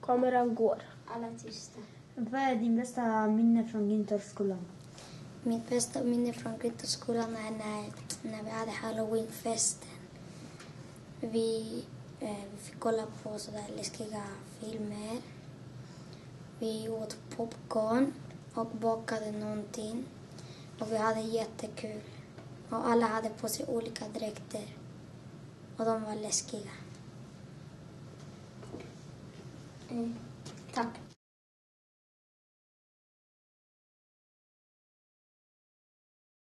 Kameran går. Alla tysta. Vad är din bästa minne från Gintorpsskolan? Mitt bästa minne från Gintorpsskolan är när vi hade Halloweenfesten. Vi fick kolla på sådär läskiga filmer. Vi åt popcorn och bakade någonting. Och vi hade jättekul. Och alla hade på sig olika dräkter. Och de var läskiga. Tack.